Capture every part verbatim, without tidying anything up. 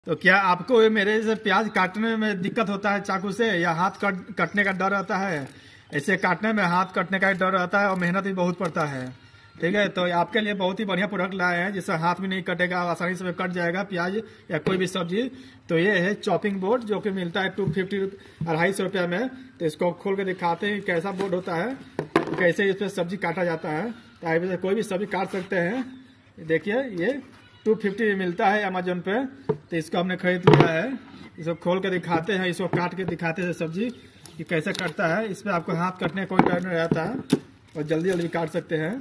तो क्या आपको मेरे से प्याज काटने में दिक्कत होता है चाकू से, या हाथ कट कटने का डर रहता है? ऐसे काटने में हाथ कटने का डर रहता है और मेहनत भी बहुत पड़ता है। ठीक है, तो आपके लिए बहुत ही बढ़िया प्रोडक्ट लाए हैं जिससे हाथ भी नहीं कटेगा, आसानी से कट जाएगा प्याज या कोई भी सब्जी। तो ये है चॉपिंग बोर्ड जो कि मिलता है टू फिफ्टी अढ़ाई सौ रुपया में। तो इसको खोल के दिखाते हैं कैसा बोर्ड होता है, कैसे इस पर सब्जी काटा जाता है। तो आप कोई भी सब्जी काट सकते हैं। देखिए ये टू फिफ्टी में मिलता है अमेजोन पे। तो इसको हमने खरीद लिया है। इसको खोल के दिखाते हैं, इसको काट के दिखाते हैं सब्जी कि कैसे कटता है। इसमें आपको हाथ कटने का कोई डर नहीं रहता है और जल्दी जल्दी काट सकते हैं।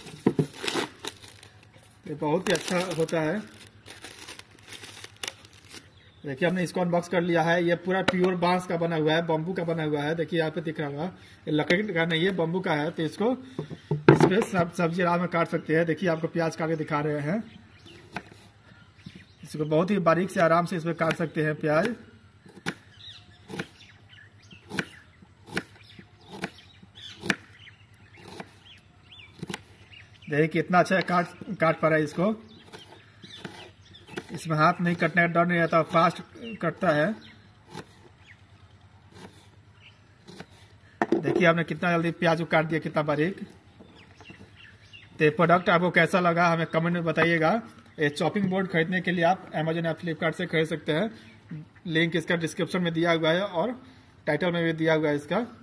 ये बहुत ही अच्छा होता है। देखिए हमने इसको अनबॉक्स कर लिया है। ये पूरा प्योर बांस का बना हुआ है, बम्बू का बना हुआ है। देखिए यहाँ पे दिख रहा होगा, ये लकड़ी का नहीं है, बम्बू का है। तो इसको इस पे सब सब्जी आराम में काट सकते हैं। देखिए आपको प्याज काट के दिखा रहे हैं। इसको बहुत ही बारीक से आराम से इसमें काट सकते हैं प्याज। देखिए कितना अच्छा काट काट पा रहा है इसको। इसमें हाथ नहीं कटने का डर नहीं रहता, फास्ट कटता है। देखिए आपने कितना जल्दी प्याज को काट दिया, कितना बारीक। तो प्रोडक्ट आपको कैसा लगा हमें कमेंट में बताइएगा। ये चॉपिंग बोर्ड खरीदने के लिए आप अमेजोन या फ्लिपकार्ट से खरीद सकते हैं। लिंक इसका डिस्क्रिप्शन में दिया हुआ है और टाइटल में भी दिया हुआ है इसका।